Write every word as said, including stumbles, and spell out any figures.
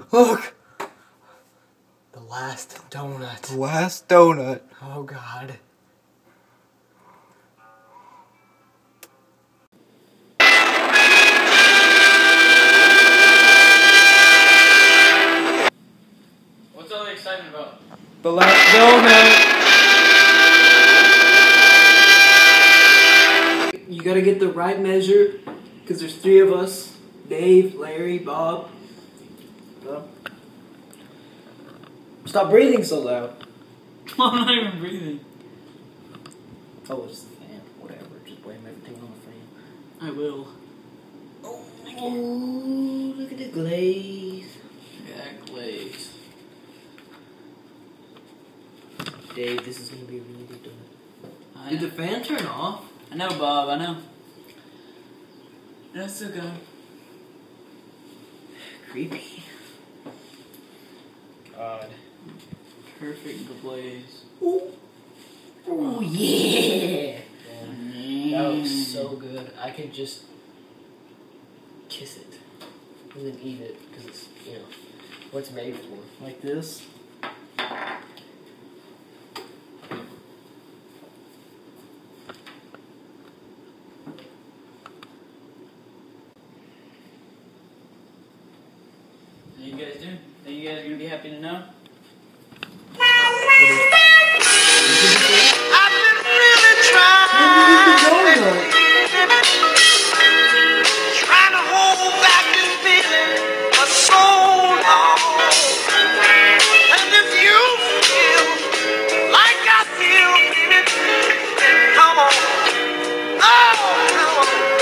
Look! The last donut. The last donut. Oh God. What's all the excitement about? The last donut. You gotta get the right measure, because there's three of us. Dave, Larry, Bob. Bob. Stop breathing so loud. I'm not even breathing. Oh, it's the fan. Whatever. Just blame everything on the fan. I will. Oh, oh, look at the glaze. Yeah, glaze. Dave, this is gonna be a really good donut. I Did know. the fan turn off? I know, Bob, I know. That's so good. Creepy. God. Perfect glaze. Ooh. Oh yeah. Mm. That looks so good. I could just kiss it and then eat it because it's, you know, what it's made for. Like this? How you guys doing? Are you guys gonna be happy to know? I've been really trying, trying to hold back this feeling for so long. And if you feel like I feel, baby, then come on, oh, come on.